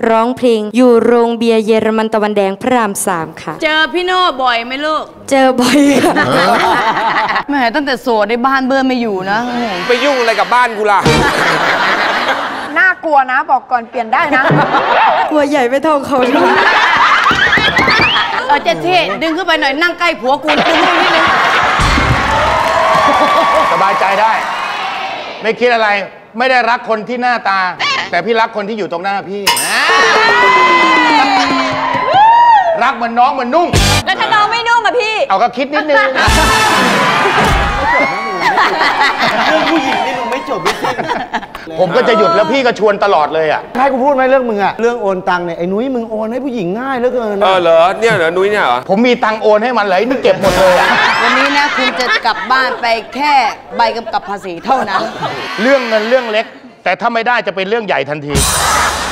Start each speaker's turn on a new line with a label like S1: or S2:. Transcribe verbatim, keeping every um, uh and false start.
S1: ร้องเพลงอยู่โรงเบียร์เยอรมันตะวันแดงพระรามสามค่ะ
S2: เจอพี่โน่บ่อยไหมลูก
S1: เจอบ่อยค่ะ
S2: แม่ตั้งแต่โสดในบ้านเบอร์ไม่อยู่นะ
S3: ไปยุ่งอะไรกับบ้านกูล่ะ
S4: น่ากลัวนะบอกก่อนเปลี่ยนได้นะ
S1: กลัวใหญ่ไม่เท่าเขาเลย
S2: เออเจ๊ที่ดึงขึ้นไปหน่อยนั่งใกล้ผัวกูดึงขึ้นนิดนึง
S5: สบายใจได้ไม่คิดอะไรไม่ได้รักคนที่หน้าตาแต่พี่รักคนที่อยู่ตรงหน้าพี่รักเหมือนน้องเหมือนนุ่ง
S2: แล้วถ้าน้องไม่นุ่งอะพี่
S5: เอาก็คิดนิดนึง
S6: เรื่องผู้หญิงนี่มึงไม่จบไม่สิ้น
S5: ผมก็จะหยุดแล้วพี่ก็ชวนตลอดเลยอ่ะ
S6: ให้กูพูดไหมเรื่องมึงอะเรื่องโอนตังค์เนี่ยไอ้นุ้ยมึงโอนให้ผู้หญิงง่ายเหลือเกิน
S3: เออเหรอเนี่ยเหรอนุ้ยเนี่ยเหรอ
S5: ผมมีตังโอนให้มันเลยนี่เก็บหมดเลยอ่ะ
S2: วันนี้นะคุณจะกลับบ้านไปแค่ใบกำกับภาษีเท่านั้น
S5: เรื่องเงินเรื่องเล็กแต่ถ้าไม่ได้จะเป็นเรื่องใหญ่ทันที